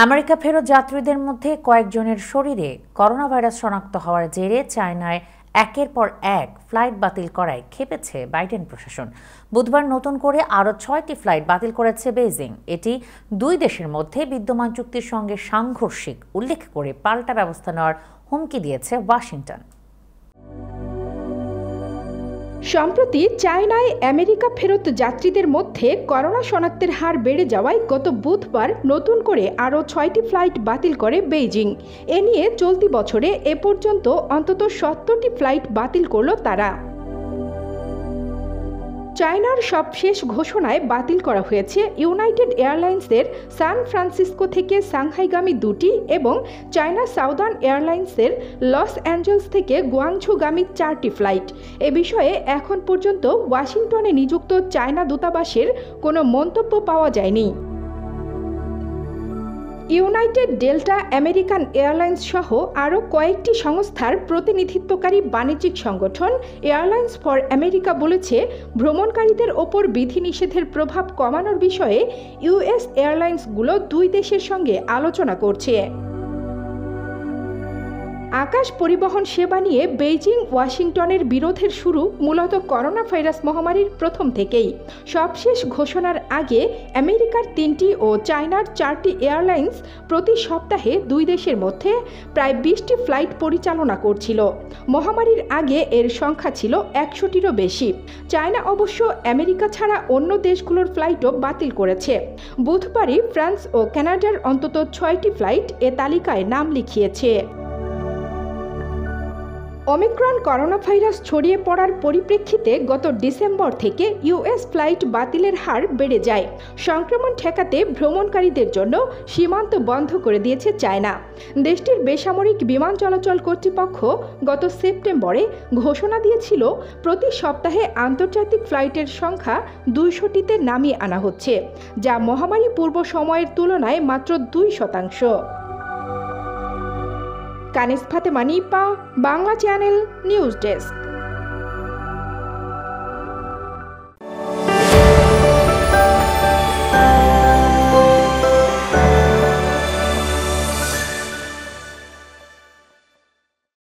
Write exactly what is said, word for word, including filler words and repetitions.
America ফেরত যাত্রীদের মধ্যে কয়েকজনের শরীরে করোনা ভাইরাস শনাক্ত হওয়ার জেরে চায়নায় একের পর এক ফ্লাইট বাতিল করায় ক্ষেপেছে বাইডেন প্রশাসন। বুধবার নতুন করে আরও ছয়টি ফ্লাইট বাতিল করেছে বেইজিং। এটি দুই দেশের মধ্যে বিদ্যমান চুক্তির সঙ্গে সাংঘর্ষিক উল্লেখ করে পাল্টা ব্যবস্থা নেওয়ার হুমকি দিয়েছে ওয়াশিংটন। সম্প্রতি চায়নায় আমেরিকা ফেরত যাত্রীদের মধ্যে করোনা শনাক্তের হার বেড়ে যাওয়ায় গত বুধবার নতুন করে আরও ছয়টি ফ্লাইট বাতিল করে বেইজিং। এ নিয়ে চলতি বছরে এ পর্যন্ত অন্তত সত্তরটি ফ্লাইট বাতিল করল তারা। চায়নার সবশেষ ঘোষণায় বাতিল করা হয়েছে ইউনাইটেড এয়ারলাইন্সের সান ফ্রান্সিসকো থেকে সাংহাইগামী দুটি এবং চায়না সাউদার্ন এয়ারলাইন্সের লস অ্যাঞ্জেলস থেকে গুয়াংঝুগামী চারটি ফ্লাইট। এ বিষয়ে এখন পর্যন্ত ওয়াশিংটনে নিযুক্ত চায়না দূতাবাসের কোনো মন্তব্য পাওয়া যায়নি। ইউনাইটেড ডেল্টা আমেরিকান এয়ারলাইন্স সহ আরও কয়েকটি সংস্থার প্রতিনিধিত্বকারী বাণিজ্যিক সংগঠন এয়ারলাইন্স ফর আমেরিকা বলেছে, ভ্রমণকারীদের ওপর বিধিনিষেধের প্রভাব কমানোর বিষয়ে ইউএস এয়ারলাইন্সগুলো দুই দেশের সঙ্গে আলোচনা করছে। আকাশ পরিবহন সেবা নিয়ে বেইজিং ওয়াশিংটনের বিরোধের শুরু মূলত করোনা ভাইরাস মহামারীর প্রথম থেকেই। সবশেষ ঘোষণার আগে আমেরিকার তিনটি ও চায়নার চারটি এয়ারলাইন্স প্রতি সপ্তাহে দুই দেশের মধ্যে প্রায় বিশটি ফ্লাইট পরিচালনা করছিল। মহামারীর আগে এর সংখ্যা ছিল একশোটিরও বেশি। চায়না অবশ্য আমেরিকা ছাড়া অন্য দেশগুলোর ফ্লাইটও বাতিল করেছে। বুধবারই ফ্রান্স ও কানাডার অন্তত ছয়টি ফ্লাইট এ তালিকায় নাম লিখিয়েছে। ওমিক্রন করোনা ভাইরাস ছড়িয়ে পড়ার পরিপ্রেক্ষিতে গত ডিসেম্বর থেকে ইউএস ফ্লাইট বাতিলের হার বেড়ে যায়। সংক্রমণ ঠেকাতে ভ্রমণকারীদের জন্য সীমান্ত বন্ধ করে দিয়েছে চায়না। দেশটির বেসামরিক বিমান চলাচল কর্তৃপক্ষ গত সেপ্টেম্বরে ঘোষণা দিয়েছিল প্রতি সপ্তাহে আন্তর্জাতিক ফ্লাইটের সংখ্যা দুইশোটিতে নামিয়ে আনা হচ্ছে, যা মহামারী পূর্ব সময়ের তুলনায় মাত্র দুই শতাংশ। Kanis Fatema Nipa, Bangla channel, news desk.